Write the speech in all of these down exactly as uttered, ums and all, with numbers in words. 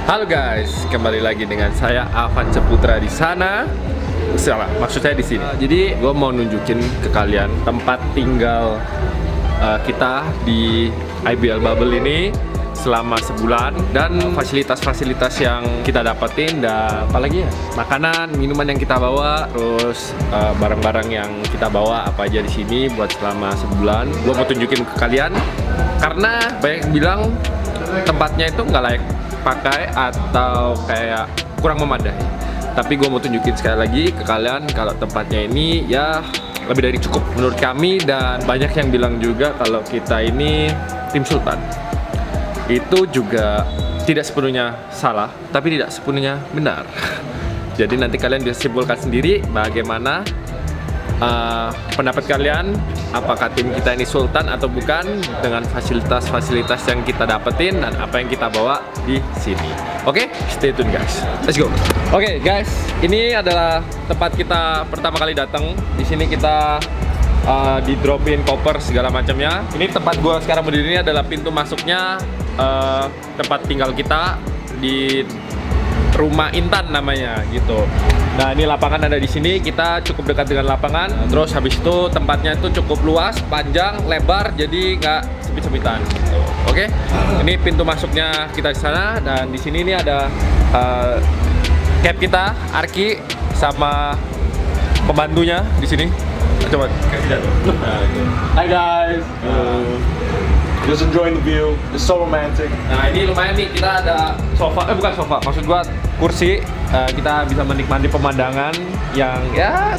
Halo guys, kembali lagi dengan saya Avan Ceputra di sana. Salah, maksud saya di sini. Jadi gue mau nunjukin ke kalian tempat tinggal uh, kita di I B L Bubble ini selama sebulan dan fasilitas-fasilitas yang kita dapetin dan apalagi ya, makanan, minuman yang kita bawa, terus barang-barang uh, yang kita bawa apa aja di sini buat selama sebulan. Gue mau tunjukin ke kalian karena banyak yang bilang tempatnya itu nggak layak pakai atau kayak kurang memadai. Tapi gue mau tunjukin sekali lagi ke kalian kalau tempatnya ini ya lebih dari cukup menurut kami, dan banyak yang bilang juga kalau kita ini tim Sultan. Itu juga tidak sepenuhnya salah, tapi tidak sepenuhnya benar. Jadi nanti kalian bisa simpulkan sendiri bagaimana uh, pendapat kalian, apakah tim kita ini Sultan atau bukan, dengan fasilitas-fasilitas yang kita dapetin dan apa yang kita bawa di sini. Oke, okay? Stay tune guys. Let's go. Oke okay, guys, ini adalah tempat kita pertama kali datang. Di sini kita uh, di dropin koper segala macamnya. Ini tempat gua sekarang berdiri, ini adalah pintu masuknya uh, tempat tinggal kita di Rumah Intan namanya gitu. Nah, ini lapangan ada di sini, kita cukup dekat dengan lapangan. Terus habis itu tempatnya itu cukup luas, panjang, lebar, jadi nggak sempit-sempitan. Gitu. Oke, ini pintu masuknya kita di sana, dan di sini ini ada uh, cap kita, Arki sama pembantunya di sini. Coba kasih lihat. Hai guys. Uh, Just enjoying the view. It's so romantic. Nah, ini lumayan nih, kita ada sofa, eh bukan sofa, maksud gua kursi. Uh, kita bisa menikmati pemandangan yang ya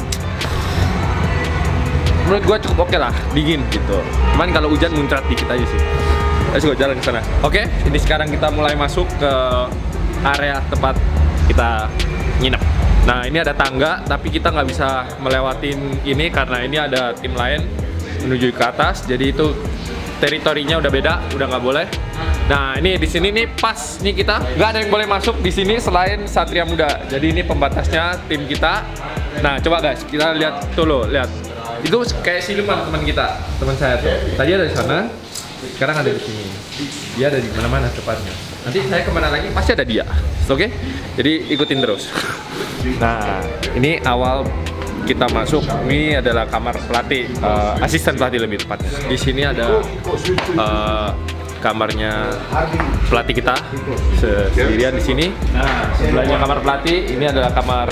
menurut gua cukup oke okay lah, dingin gitu. Cuman kalau hujan muncrat dikit aja sih. Let's go, jalan ke sana. Oke, okay, ini sekarang kita mulai masuk ke area tempat kita nginep. Nah, ini ada tangga, tapi kita nggak bisa melewatin ini karena ini ada tim lain menuju ke atas. Jadi itu teritorinya udah beda, udah nggak boleh. Nah, ini di sini nih pas nih kita nggak ada yang boleh masuk di sini selain Satria Muda. Jadi ini pembatasnya tim kita. Nah, coba guys, kita lihat tuh loh, lihat. Itu kayak siluman teman kita, teman saya tuh. Tadi ada di sana, sekarang ada di sini. Dia ada di mana-mana tepatnya. Nanti saya kemana lagi pasti ada dia. Oke? Okay? Jadi ikutin terus. Nah, ini awal kita masuk, ini adalah kamar pelatih, uh, asisten pelatih lebih tepatnya. Di sini ada uh, kamarnya pelatih kita sendirian di sini. Nah, sebelahnya kamar pelatih, ini adalah kamar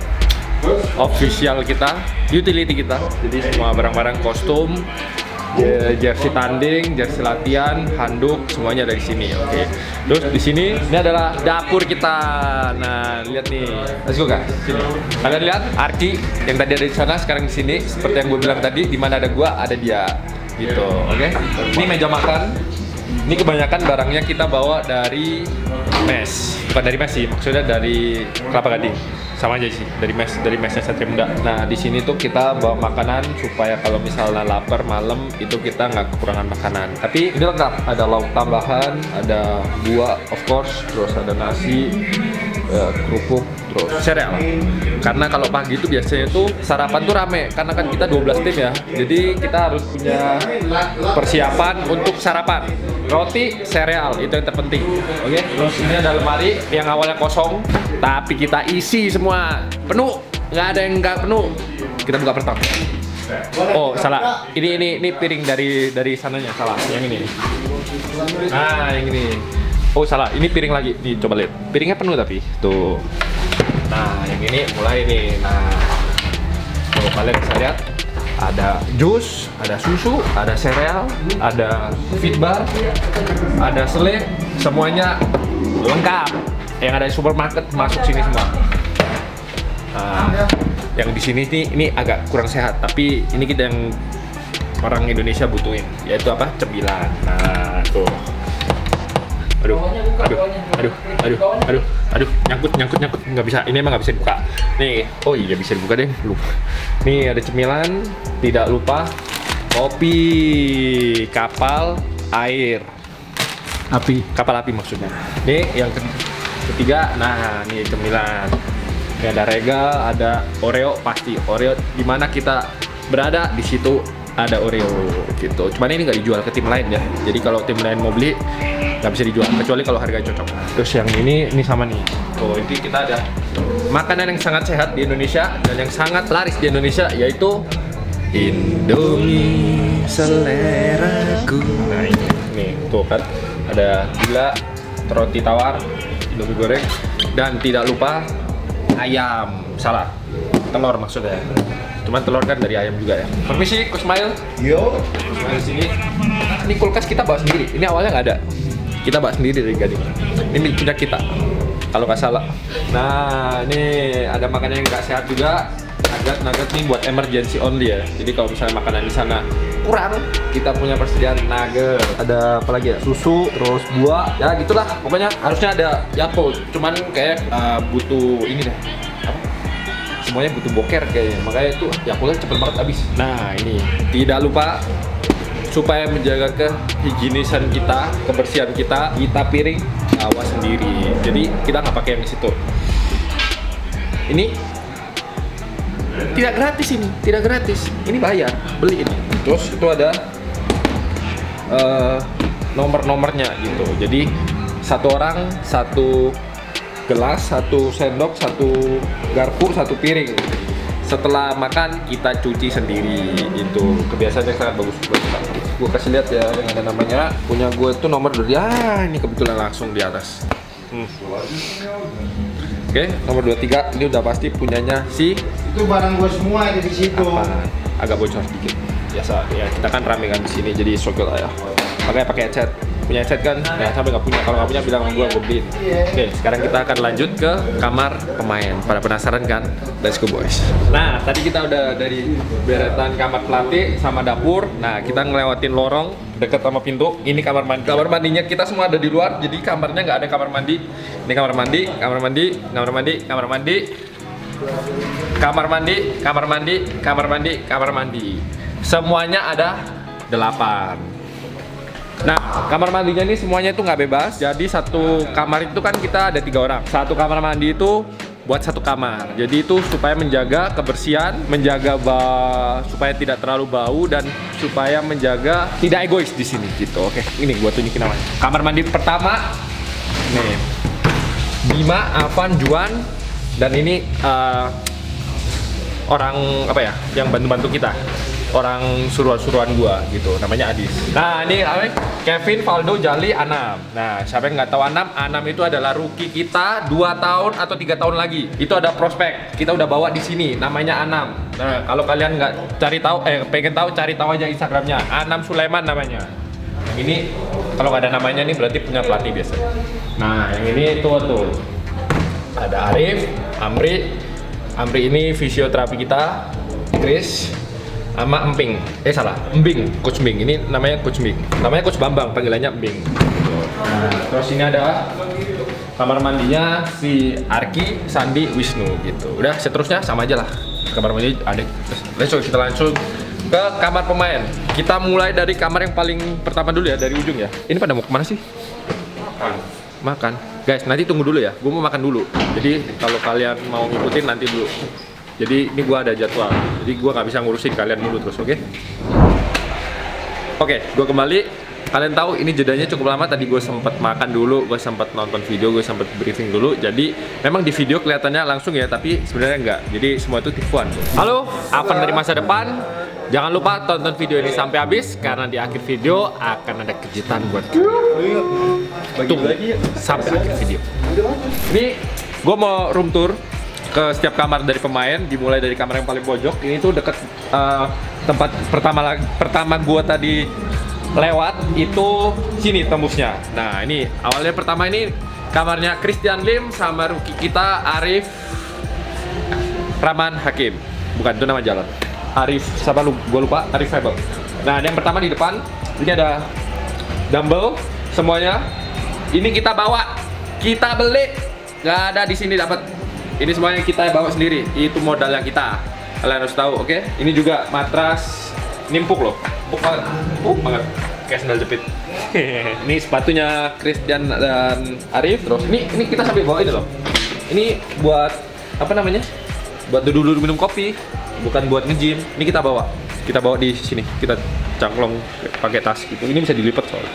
official kita, utility kita. Jadi semua barang-barang kostum, jersey tanding, jersey latihan, handuk, semuanya ada di sini. Oke. Okay. Terus di sini ini adalah dapur kita. Nah, lihat nih. Let's go guys. Sini. Kalian lihat Arki yang tadi ada di sana, sekarang di sini. Seperti yang gue bilang tadi, di mana ada gua ada dia. Gitu. Oke. Okay? Ini meja makan. Ini kebanyakan barangnya kita bawa dari mes. Bukan dari mes sih, maksudnya dari Kelapa Gading. Sama aja sih, dari mes dari mesnya Satria Muda. Nah, di sini tuh kita bawa makanan supaya kalau misalnya lapar malam itu kita nggak kekurangan makanan. Tapi ini lengkap, ada lauk tambahan, ada buah of course, terus ada nasi, ya, kerupuk, terus sereal. Karena kalau pagi itu biasanya tuh sarapan tuh rame, karena kan kita dua belas tim ya. Jadi kita harus punya persiapan untuk sarapan. Roti, sereal, itu yang terpenting. Oke, okay? Terus ini ada lemari yang awalnya kosong, tapi kita isi semua penuh, nggak ada yang nggak penuh. Kita buka pertama. Oh, salah. Ini ini ini piring dari dari sananya, salah. Yang ini. Ah, yang ini. Oh, salah. Ini piring lagi. Nih, coba lihat. Piringnya penuh tapi tuh. Nah, yang ini mulai nih. Nah, tuh kalian bisa lihat. Ada jus, ada susu, ada sereal, ada fit bar, ada selai, semuanya lengkap. Yang ada di supermarket masuk sini semua. Nah, yang di sini nih ini agak kurang sehat, tapi ini kita yang orang Indonesia butuhin, yaitu apa? Cemilan. Nah, tuh. Aduh, aduh, aduh, aduh, aduh, aduh, nyangkut, nyangkut, nyangkut, nggak bisa. Ini emang nggak bisa dibuka. Nih, oh iya bisa dibuka deh, lupa. Nih ada cemilan, tidak lupa kopi, kapal, air, api, kapal api maksudnya. Nih yang ketiga, nah nih cemilan. Ini ada regal, ada Oreo pasti. Oreo di mana kita berada di situ ada Oreo gitu. Cuman ini nggak dijual ke tim lain ya. Jadi kalau tim lain mau beli nggak bisa dijual kecuali kalau harganya cocok. Terus yang ini ini sama nih. Tuh, ini kita ada makanan yang sangat sehat di Indonesia dan yang sangat laris di Indonesia yaitu Indomie seleraku. Nah ini, nih tuh kan ada gula, roti tawar, Indomie goreng, dan tidak lupa ayam. Salah, telur maksudnya. Cuman telur kan dari ayam juga ya. Permisi, Kusmail. Yo. Kusmail sini. Ini kulkas kita bawa sendiri. Ini awalnya nggak ada. Kita bawa sendiri dari Gading. Ini punya kita. Kalau nggak salah. Nah, ini ada makanan yang nggak sehat juga. Nugget-nugget nih buat emergency only ya. Jadi kalau misalnya makanan di sana kurang, kita punya persediaan nugget. Ada apa lagi ya? Susu, terus buah. Ya gitulah. Pokoknya harusnya ada Yakult. Cuman kayak uh, butuh ini deh. Apa? Semuanya butuh boker kayaknya. Makanya itu Yakultnya cepet banget habis. Nah, ini tidak lupa supaya menjaga kehigienisan kita, kebersihan kita, kita piring bawa sendiri. Jadi kita nggak pakai yang di situ. Ini tidak gratis ini, tidak gratis. Ini bayar, beli ini. Terus itu ada uh, nomor-nomornya gitu. Jadi satu orang satu gelas, satu sendok, satu garpu, satu piring. Setelah makan kita cuci sendiri. Itu kebiasaan yang sangat bagus. Gue kasih lihat ya yang ada namanya. Punya gue itu nomor dua. Ya ini kebetulan langsung di atas. Hmm. Oke, nomor dua puluh tiga ini udah pasti punyanya si. Itu barang gue semua ada di situ. Apaan? Agak bocor sedikit. Biasa ya, kita kan rame kan di sini jadi sogel aja. Makanya pakai headset. Punya headset kan? Ya sampai nggak punya. Kalau nggak punya bilang sama gue, gue beliin. Oke, sekarang kita akan lanjut ke kamar pemain. Pada penasaran kan? Let's go boys. Nah, tadi kita udah dari beretan kamar pelatih sama dapur. Nah, kita ngelewatin lorong dekat sama pintu. Ini kamar mandi. Kamar mandinya kita semua ada di luar. Jadi kamarnya nggak ada kamar mandi. Ini kamar mandi, kamar mandi, kamar mandi, kamar mandi, kamar mandi, kamar mandi, kamar mandi, kamar mandi. Semuanya ada delapan. Nah, kamar mandinya ini semuanya itu nggak bebas. Jadi satu kamar itu kan kita ada tiga orang. Satu kamar mandi itu buat satu kamar. Jadi itu supaya menjaga kebersihan, menjaga ba supaya tidak terlalu bau dan supaya menjaga tidak egois di sini gitu. Oke, ini gua tunjukin namanya. Kamar mandi pertama, nih, Bima, Avan, Juan, dan ini uh, orang apa ya, yang bantu-bantu kita. Orang suruhan-suruhan gua gitu, namanya Adis. Nah ini Kevin, Valdo, Jali, Anam. Nah siapa yang nggak tahu Anam, Anam itu adalah rookie kita dua tahun atau tiga tahun lagi. Itu ada prospek, kita udah bawa di sini, namanya Anam. Nah kalau kalian nggak cari tahu, eh pengen tahu, cari tahu aja Instagramnya. Anam Sulaiman namanya. Yang ini kalau nggak ada namanya nih berarti punya pelatih biasanya. Nah yang ini tuh tuh ada Arif, Amri. Amri ini fisioterapi kita, Chris, sama Emping, eh salah, Embing, Coach Embing. Ini namanya Coach Embing, namanya Coach Bambang, panggilannya Embing. Nah, terus ini ada kamar mandinya si Arki, Sandi, Wisnu gitu. Udah seterusnya sama aja lah. Kamar mandi ada. Let's go, kita langsung ke kamar pemain. Kita mulai dari kamar yang paling pertama dulu ya, dari ujung ya. Ini pada mau kemana sih? Makan. Makan. Guys, nanti tunggu dulu ya. Gue mau makan dulu. Jadi kalau kalian mau ngikutin nanti dulu. Jadi ini gua ada jadwal, jadi gua nggak bisa ngurusin kalian dulu terus, oke? Okay? Oke, okay, gua kembali. Kalian tahu ini jedanya cukup lama. Tadi gue sempat makan dulu, gue sempat nonton video, gue sempat briefing dulu. Jadi memang di video kelihatannya langsung ya, tapi sebenarnya enggak. Jadi semua itu tipuan. Halo, Avan dari masa depan. Jangan lupa tonton video ini sampai habis karena di akhir video akan ada kejutan buat kalian. Tunggu sampai akhir video. Ini gue mau room tour ke setiap kamar dari pemain, dimulai dari kamar yang paling pojok. Ini tuh deket uh, tempat pertama pertama gua tadi lewat itu sini tembusnya. Nah ini awalnya pertama ini kamarnya Christian Lim sama rookie kita Arif Rahman Hakim. Bukan, itu nama jalan. Arif, siapa lu? Gua lupa. Arif Febel. Nah yang pertama di depan ini ada dumbbell semuanya. Ini kita bawa, kita beli, nggak ada di sini dapat. Ini semuanya kita bawa sendiri, itu modalnya kita. Kalian harus tahu, oke? Okay? Ini juga matras, ini empuk loh, empuk banget, empuk banget, kayak sandal jepit. Ini sepatunya Christian dan Arif. Terus ini ini kita sampai bawa ini loh. Ini buat apa namanya? Buat duduk-duduk minum kopi, bukan buat nge-gym. Ini kita bawa. kita bawa di sini, kita cangklong pakai tas gitu. Ini bisa dilipat soalnya.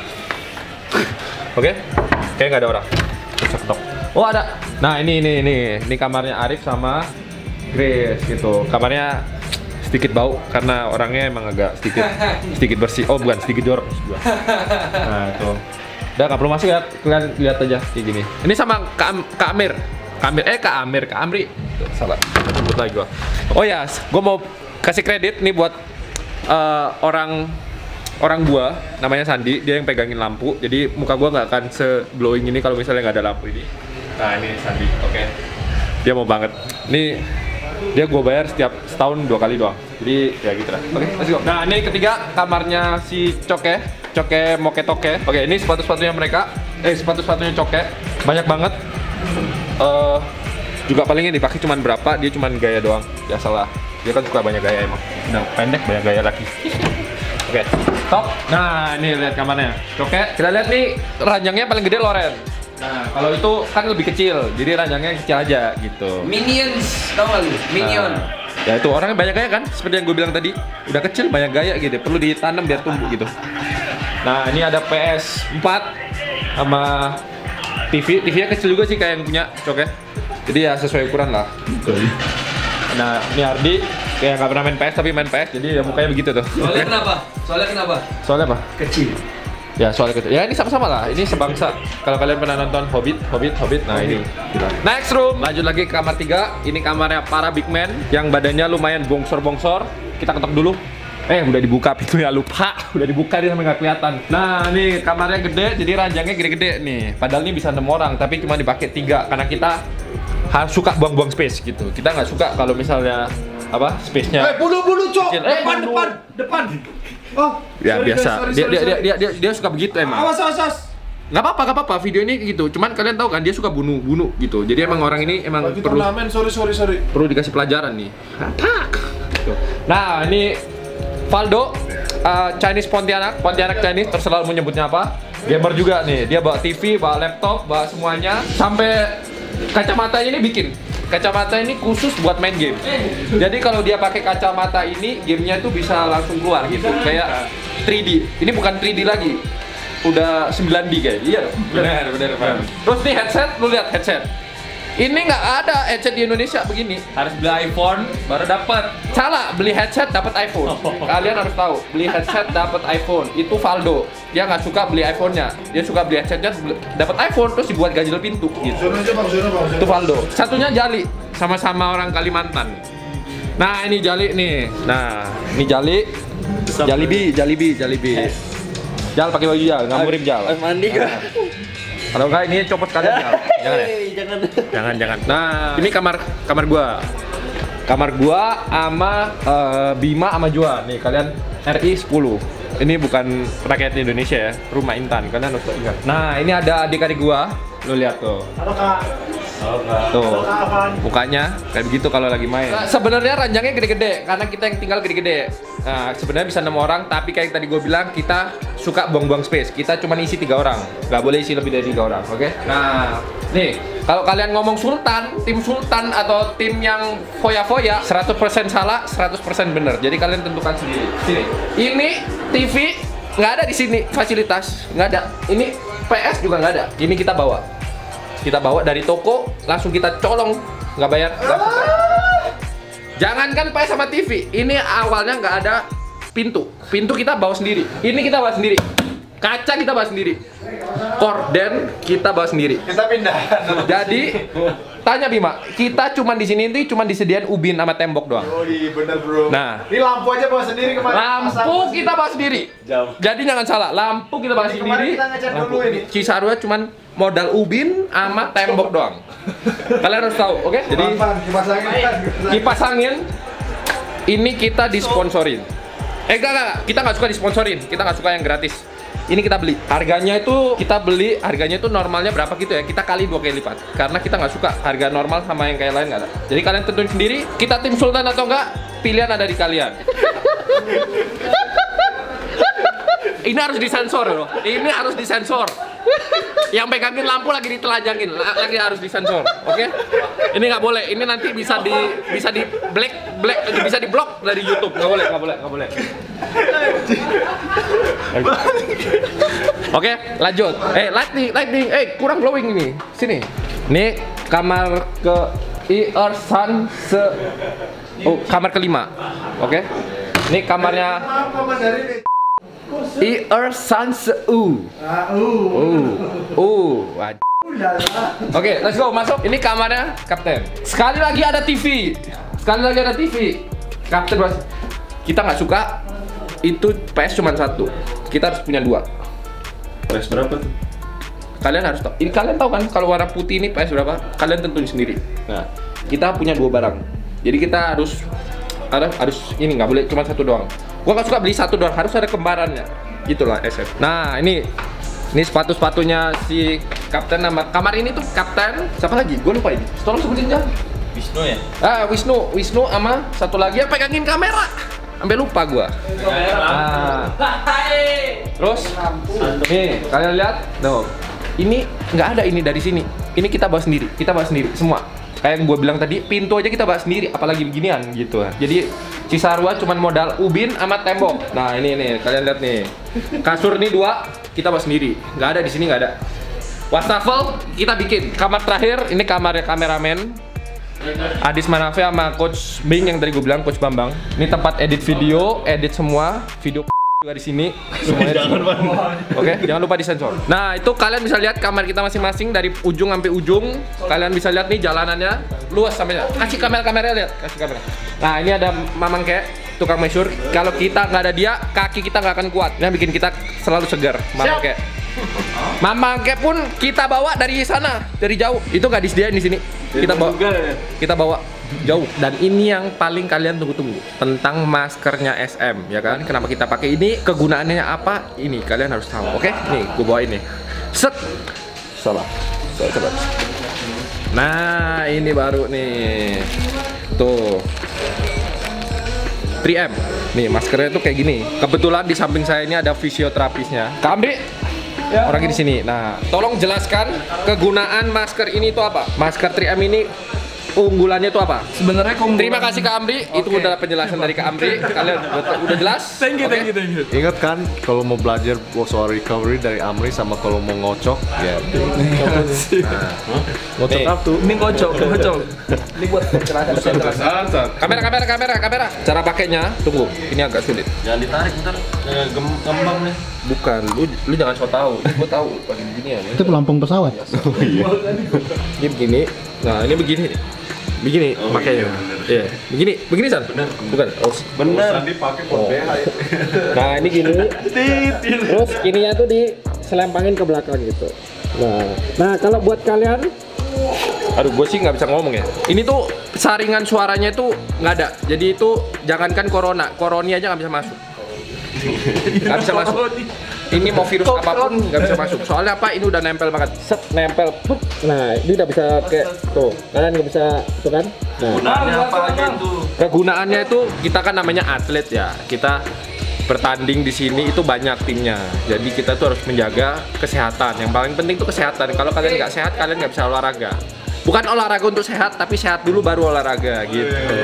Oke, kayak nggak ada orang. Ketok. Oh ada. Nah ini ini ini ini kamarnya Arif sama Grace gitu. Kamarnya sedikit bau karena orangnya emang agak sedikit sedikit bersih. Oh bukan, sedikit jorok maksud gua. Nah tuh. Udah nggak perlu masuk ya, kalian lihat aja kayak gini. Ini sama Kak, Am Kak Amir. Kak Amir, eh Kak Amir, Kak Amri. Tuh, salah. Sebut lagi gua. Oh ya, yes, gua mau kasih kredit nih buat uh, orang orang gua namanya Sandi. Dia yang pegangin lampu. Jadi muka gua nggak akan se-glowing ini kalau misalnya nggak ada lampu ini. Nah ini Sandi, oke. Okay. Dia mau banget. Nih dia gue bayar setiap setahun dua kali doang, jadi ya gitu lah. Oke, okay, let's go. Nah ini ketiga kamarnya si Coke, Coke Moke Toke. Oke, okay, ini sepatu sepatunya mereka, eh sepatu sepatunya Coke, banyak banget. Uh, juga palingnya dipakai cuman berapa, dia cuman gaya doang, biasalah. Dia kan suka banyak gaya emang. Nah pendek banyak gaya lagi. Oke, okay, top. Nah ini lihat kamarnya Coke. Kita lihat nih ranjangnya paling gede Loren. Nah, kalau itu kan lebih kecil, jadi ranjangnya kecil aja gitu. Minions, tau gak lu? Minion. Nah, ya itu orangnya banyak gaya kan, seperti yang gue bilang tadi. Udah kecil banyak gaya gitu, perlu ditanam biar tumbuh gitu. Nah, ini ada P S empat sama T V. T V-nya kecil juga sih kayak yang punya Coke. Jadi ya sesuai ukuran lah. Nah, ini Ardi kayak nggak pernah main P S tapi main P S, jadi ya mukanya begitu tuh. Soalnya kenapa? Soalnya kenapa? Soalnya apa? Kecil. Ya soalnya gitu. Ya ini sama-sama lah. Ini sebangsa. Kalau kalian pernah nonton Hobbit, Hobbit, Hobbit. Nah ini. Next room. Lanjut lagi ke kamar tiga. Ini kamarnya para big man yang badannya lumayan bongsor-bongsor. Kita ketok dulu. Eh udah dibuka pintunya, lupa. Udah dibuka dia sampai nggak kelihatan. Nah nih kamarnya gede, jadi ranjangnya gede-gede nih. Padahal ini bisa enam orang, tapi cuma dipakai tiga karena kita harus suka buang-buang space gitu. Kita nggak suka kalau misalnya apa space-nya. Eh, bulu-bulu, Cok. Eh, Depan, bulu. depan, depan. Oh, Ya sorry, biasa. sorry, dia, sorry, dia, sorry. dia dia dia dia suka begitu emang. Awas, awas, awas. Nggak apa-apa, nggak apa-apa, video ini gitu. Cuman kalian tahu kan dia suka bunuh-bunuh gitu. Jadi emang orang ini emang Lagi perlu turnamen, sorry, sorry, sorry. perlu dikasih pelajaran nih. Atak. Gitu. Nah ini Valdo, uh, Chinese Pontianak, Pontianak Chinese, terserah mau nyebutnya apa. Gamer juga nih, dia bawa T V, bawa laptop, bawa semuanya. Sampai kacamatanya ini bikin. Kacamata ini khusus buat main game. Jadi kalau dia pakai kacamata ini, gamenya tuh bisa langsung keluar gitu. Kayak tiga D. Ini bukan tiga D lagi. Udah sembilan D kayak. Iya dong. Benar, benar, benar. Terus nih headset, lu lihat headset. Ini nggak ada headset di Indonesia begini. Harus beli iPhone baru dapat. Salah, beli headset dapat iPhone. Kalian harus tahu, beli headset dapat iPhone. Itu Valdo. Dia nggak suka beli iPhone-nya. Dia suka beli headsetnya dapat iPhone terus dibuat ganjil pintu gitu. Sono aja, Bang, sono, Bang, sono. Itu Valdo. Satunya Jali, sama-sama orang Kalimantan. Nah, ini Jali nih. Nah, ini Jali. Jalibi, Jalibi, Jalibi. Jal pakai baju Jal, ngamurin Jal. Mandi gua. Kalau enggak ini copot kalian Jal. Jangan ya. Jangan. Jangan, jangan. Nah, ini kamar kamar gua. Kamar gua sama uh, Bima sama Juan. Nih, kalian R I sepuluh. Ini bukan rakyat Indonesia ya, rumah Intan. Kalian harus ingat. Nah, ini ada adik-adik gua. Lu lihat tuh. Halo, Kak. Tuh, mukanya kayak begitu kalau lagi main. Nah, sebenarnya ranjangnya gede-gede karena kita yang tinggal gede-gede. Nah, sebenarnya bisa enam orang, tapi kayak tadi gue bilang kita suka buang-buang space. Kita cuma isi tiga orang, nggak boleh isi lebih dari tiga orang, oke? Okay? Nah, nih kalau kalian ngomong Sultan, tim Sultan atau tim yang foya-foya, seratus persen salah, seratus persen bener. Jadi kalian tentukan sendiri. Sini, ini T V nggak ada di sini, fasilitas nggak ada. Ini P S juga nggak ada. Ini kita bawa. Kita bawa dari toko, langsung kita colong, nggak bayar. Jangankan P S sama T V, ini awalnya nggak ada pintu. Pintu kita bawa sendiri. Ini kita bawa sendiri. Kaca kita bawa sendiri. Korden kita bawa sendiri. Kita pindah. Jadi tanya Bima, kita cuman di sini itu cuma disediain ubin sama tembok doang. Oh iya bener bro. Nah, ini lampu aja bawa sendiri kemarin. lampu kita bawa sendiri. Jadi jangan salah, lampu kita bawa Kemarin sendiri. kita ngecat Lampu dulu ini. Cisarua cuman modal ubin sama tembok doang. Kalian harus tahu, oke? Jadi kipas angin. kipas angin ini kita disponsorin. Eh enggak, enggak, kita nggak suka disponsorin. Kita nggak suka yang gratis. Ini kita beli. Harganya itu kita beli, harganya itu normalnya berapa gitu ya? Kita kali dua kali lipat. Karena kita nggak suka harga normal sama yang kayak lain nggak ada. Jadi kalian tentuin sendiri. Kita tim Sultan atau enggak? Pilihan ada di kalian. Ini harus disensor loh. Ini harus disensor. yang pegangin lampu lagi ditelanjangin, lagi harus disensor, oke? Okay? Ini nggak boleh, ini nanti bisa di bisa di black black bisa di blok dari YouTube, nggak boleh, nggak boleh, nggak boleh. Oke, okay, lanjut. Eh, lighting, lighting, eh kurang glowing ini, sini. Ini kamar ke Ir San se, oh kamar kelima, oke? Okay? Ini kamarnya Ir San se U. Uh, uh, Oke, let's go, masuk. Ini kamarnya Kapten. Sekali lagi ada T V. Sekali lagi ada T V. Kapten, kita nggak suka itu P S cuma satu. Kita harus punya dua. P S berapa tuh? Kalian harus tahu. Ini kalian tahu kan kalau warna putih ini P S berapa? Kalian tentuin sendiri. Nah, kita punya dua barang. Jadi kita harus ada harus ini nggak boleh cuma satu doang. Gua nggak suka beli satu doang, harus ada kembarannya. Itulah S F. Nah, ini ini sepatu-sepatunya si Kapten. Nama kamar ini tuh Kapten. Siapa lagi? Gue lupa ini. Tolong sebutin jangan. Wisnu ya? Ah, Wisnu, Wisnu sama satu lagi yang pegangin kamera. Sampai lupa gua. Nah. Terus nih, kalian lihat? Tuh. Ini nggak ada ini dari sini. Ini kita bawa sendiri. Kita bawa sendiri semua. Kayak yang gue bilang tadi, pintu aja kita bawa sendiri, apalagi beginian gitu. Jadi Cisarua cuma modal ubin sama tembok. Nah, ini nih, kalian lihat nih. Kasur nih dua, kita bawa sendiri. Nggak ada di sini, nggak ada. Wastafel kita bikin. Kamar terakhir, ini kamarnya kameramen Adis Manafe sama Coach Bing yang tadi gue bilang, Coach Bambang. Ini tempat edit video, edit semua video juga di sini. Semuanya. Oke, jangan lupa disensor. Nah, itu kalian bisa lihat kamar kita masing-masing dari ujung sampai ujung. Kalian bisa lihat nih jalanannya luas sampai. Kasih kamera-kamera lihat, kasih kamera. Nah, ini ada Mamang Kek, tukang measure. Kalau kita nggak ada dia, kaki kita nggak akan kuat. Ini bikin kita selalu segar, Mamang Kek. Mamang Kek pun kita bawa dari sana, dari jauh. Itu nggak disediain di sini. Kita bawa, kita bawa jauh. Dan ini yang paling kalian tunggu-tunggu tentang maskernya S M, ya kan? Kenapa kita pakai ini? Kegunaannya apa? Ini kalian harus tahu. Oke? Nih, gue bawa ini. Set. Salah. Salah coba. Nah, ini baru nih. Tuh. tiga M. Nih, maskernya tuh kayak gini. Kebetulan di samping saya ini ada fisioterapisnya. Kak Amri, ya. Orangnya di sini. Nah, tolong jelaskan kegunaan masker ini itu apa? Masker tiga M ini unggulannya itu apa? Sebenarnya keunggulan. Terima kasih Kak Amri. Okay. Itu udah penjelasan dari Kak Amri. Kalian udah, udah jelas? Thank you, okay. thank you, thank you. Ingat kan kalau mau belajar soal recovery dari Amri sama kalau mau ngocok ya. Nah, ngocok apa tuh? Ini ngocok, ngocok. Ini buat penjelasan. Kamera, kamera, kamera, kamera. Cara pakainya, tunggu. Ini agak sulit. Jangan ditarik ntar gembang nih. Bukan, lu lu jangan so tahu. Gua tahu pakai begini ya. Itu pelampung pesawat. Oh, iya. Ini begini. Nah, ini begini. Begini Oh, makanya. Iya, Iya, begini, begini San. Benar. Bukan. Oh, Bener. Sandi pakai buat B H ya. nah, ini gini. Terus ininya tuh diselempangin ke belakang gitu. Nah, nah kalau buat kalian, aduh, gue sih nggak bisa ngomong ya. Ini tuh saringan suaranya itu nggak ada. Jadi itu jangankan corona, koroni aja nggak bisa masuk. Nggak bisa masuk. Ini mau virus apapun nggak bisa masuk. Soalnya apa? Ini udah nempel banget. Set, nempel. Pup. Nah, ini udah bisa kayak tuh. Kalian nggak bisa, tuh kan? Nah, Gunanya apa aja itu? kegunaannya itu kita kan namanya atlet ya. Kita bertanding di sini itu banyak timnya. Jadi kita tuh harus menjaga kesehatan. Yang paling penting itu kesehatan. Kalau kalian nggak sehat, kalian nggak bisa olahraga. Bukan olahraga untuk sehat, tapi sehat dulu baru olahraga gitu.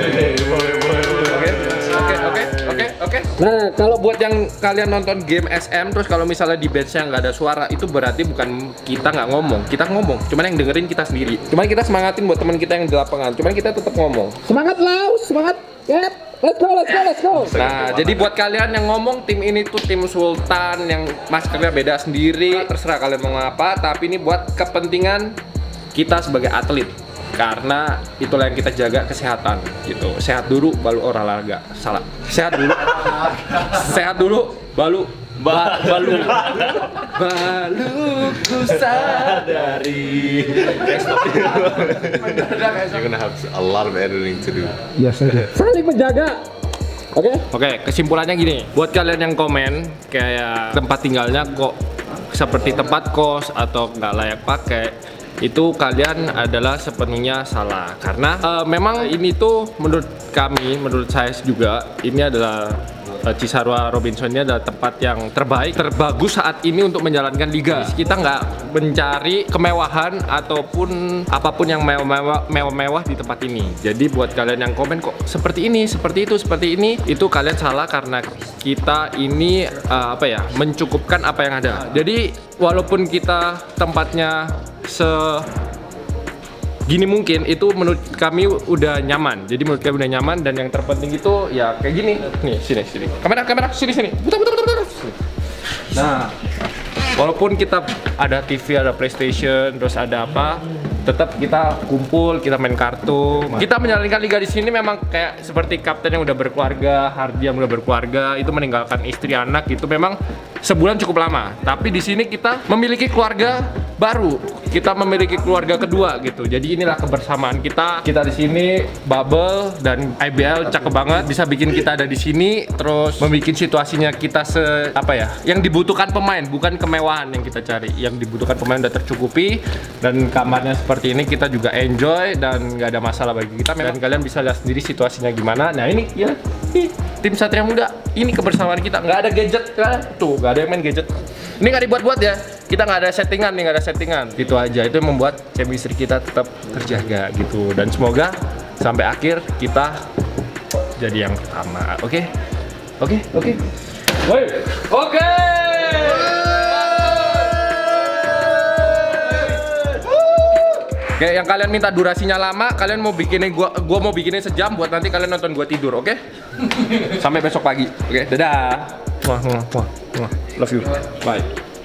Oke, oke, oke, oke, oke. Nah, kalau buat yang kalian nonton game S M, terus kalau misalnya di benchnya nggak ada suara, itu berarti bukan kita nggak ngomong, kita ngomong. Cuman yang dengerin kita sendiri. Cuman kita semangatin buat teman kita yang di lapangan. Cuman kita tetap ngomong. Semangat Lau, semangat. Yep. Let's go, let's go, let's go. Nah, jadi buat kalian yang ngomong tim ini tuh tim Sultan yang maskernya beda sendiri, terserah kalian mau apa. Tapi ini buat kepentingan kita sebagai atlet, karena itulah yang kita jaga kesehatan gitu. Sehat dulu baru olahraga. Salah. Sehat dulu. Sehat dulu baru ba balu balu ku sadari. You're gonna have a lot of editing to do. Yes, I do. Saling menjaga. Oke? Okay? Oke, okay, kesimpulannya gini. Buat kalian yang komen kayak tempat tinggalnya kok seperti tempat kos atau nggak layak pakai, itu kalian adalah sepenuhnya salah. Karena uh, memang ini tuh menurut kami, menurut saya juga, ini adalah uh, Cisarua Robinson ini adalah tempat yang terbaik, terbagus saat ini untuk menjalankan liga. Kita nggak mencari kemewahan ataupun apapun yang mewah-mewah mewah-mewah di tempat ini. Jadi buat kalian yang komen kok seperti ini, seperti itu, seperti ini, itu kalian salah karena kita ini uh, apa ya, mencukupkan apa yang ada. Jadi walaupun kita tempatnya se gini mungkin itu menurut kami udah nyaman. Jadi menurut kami udah nyaman dan yang terpenting itu ya kayak gini. Nih, sini sini. Kamera kamera sini sini. Putar putar putar. Nah, walaupun kita ada T V, ada PlayStation, terus ada apa, tetap kita kumpul, kita main kartu. Kita menjalankan liga di sini memang kayak seperti kapten yang udah berkeluarga, Hardi yang udah berkeluarga, itu meninggalkan istri anak itu memang sebulan cukup lama. Tapi di sini kita memiliki keluarga baru, kita memiliki keluarga kedua gitu. Jadi inilah kebersamaan kita. Kita di sini bubble dan I B L cakep banget, bisa bikin kita ada di sini, terus membuat situasinya kita se apa ya, yang dibutuhkan pemain, bukan kemewahan yang kita cari. Yang dibutuhkan pemain udah tercukupi dan kamarnya seperti ini kita juga enjoy dan nggak ada masalah bagi kita. Dan kalian bisa lihat sendiri situasinya gimana. Nah ini ya, nih, tim Satria Muda, ini kebersamaan kita. Nggak ada gadget, kan? Tuh nggak ada yang main gadget. Ini nggak dibuat-buat ya. Kita nggak ada settingan nih, nggak ada settingan. Gitu aja. Itu yang membuat chemistry kita tetap terjaga gitu. Dan semoga sampai akhir kita jadi yang pertama. Oke, oke, oke. Woi, oke. Oke, yang kalian minta durasinya lama, kalian mau bikinin gua, gua mau bikinin sejam buat nanti kalian nonton gua tidur, oke? Sampai besok pagi, oke? Dadah. Wah, wah, wah, wah. Love you. Bye.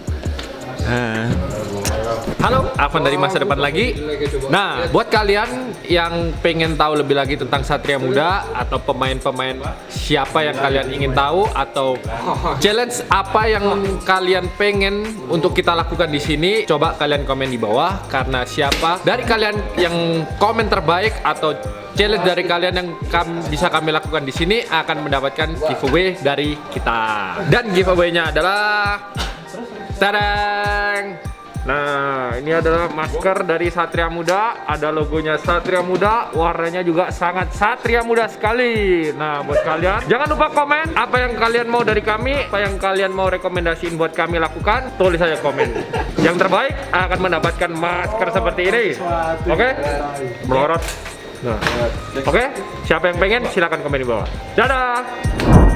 Halo, Afan dari masa depan lagi. Nah, buat kalian yang pengen tahu lebih lagi tentang Satria Muda atau pemain-pemain siapa yang kalian ingin tahu atau challenge apa yang kalian pengen untuk kita lakukan di sini, coba kalian komen di bawah karena siapa dari kalian yang komen terbaik atau challenge dari kalian yang kami, bisa kami lakukan di sini akan mendapatkan giveaway dari kita. Dan giveaway-nya adalah tadang! Nah, ini adalah masker dari Satria Muda, ada logonya Satria Muda, warnanya juga sangat Satria Muda sekali. Nah, buat kalian, jangan lupa komen apa yang kalian mau dari kami, apa yang kalian mau rekomendasiin buat kami lakukan, tulis saja komen. Yang terbaik akan mendapatkan masker seperti ini. Oke? Okay? Melorot. Nah. Oke? Okay? Siapa yang pengen, silakan komen di bawah. Dadah!